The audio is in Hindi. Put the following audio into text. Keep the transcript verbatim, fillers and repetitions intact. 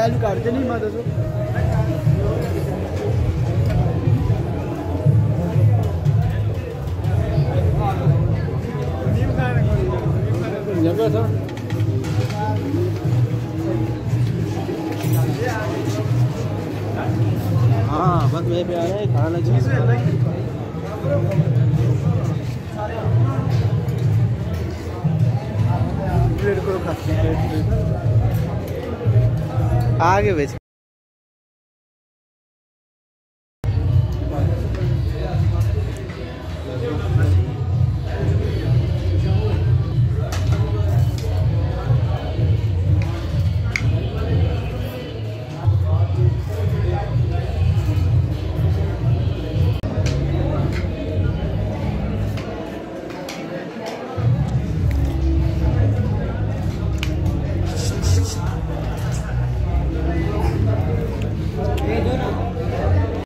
आलू काटते नहीं माता तो था। हाँ बस मेरे पे आ रहा है खाना लगे आगे बेच